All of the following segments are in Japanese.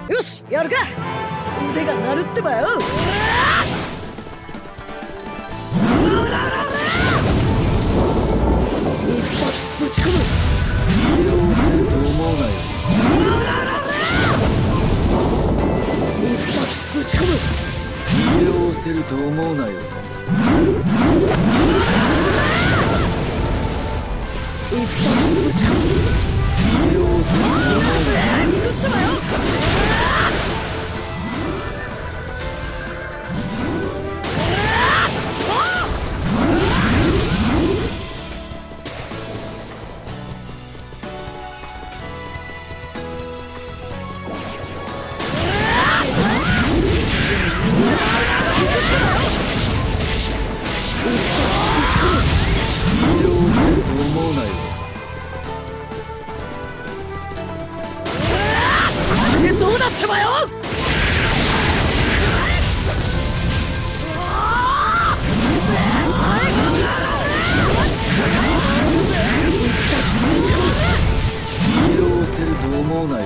よし、やるか。腕が鳴るってばよ。一発ぶち込む。 利用すると思うなよ。 一発ぶち込む。 利用すると思うなよ。 一発ぶち込む。 利用すると思うなよ。 食ってばよ。どうだってばよ。 利用すると思うなよ。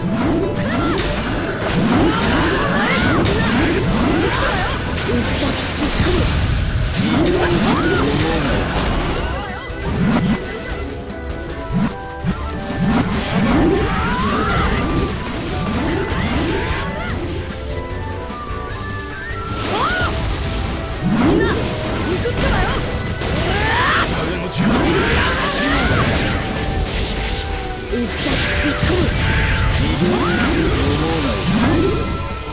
一発ぶち込む。 利用すると思うなよ。 みんな行くってばよ。 誰の力一発ぶち込む。 利用すると思うなよ。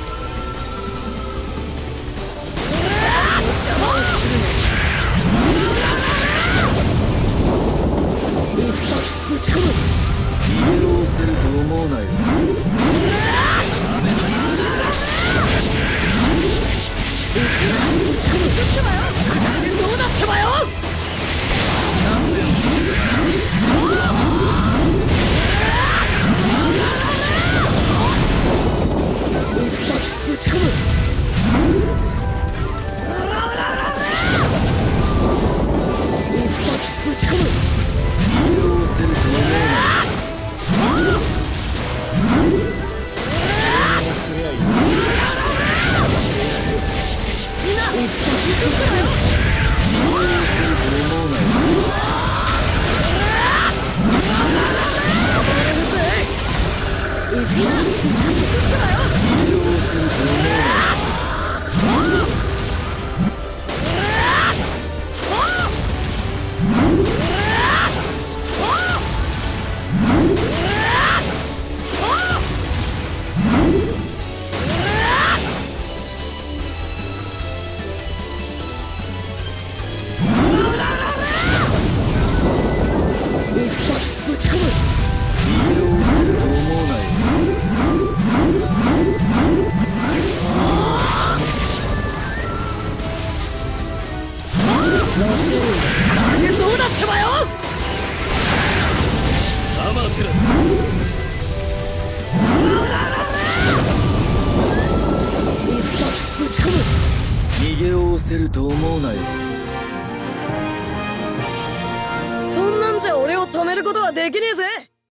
一発ぶち込む。 利用すると思うなよ。 ぶち込む。どうだってばよ。一発ぶち込む。一発ぶち込む。 利用すると思うなよ。 みんな一発ぶち込む。 利用すると思うなよ。 一発ぶち込む。 利用すると思うなよ。 一発ぶち込む。 利用すると思うなよ。 影どうだってばよ。 アマテラス。 一発ぶち込む。 逃げおおせると思うなよ。 そんなんじゃ俺を止めることはできねえぜ。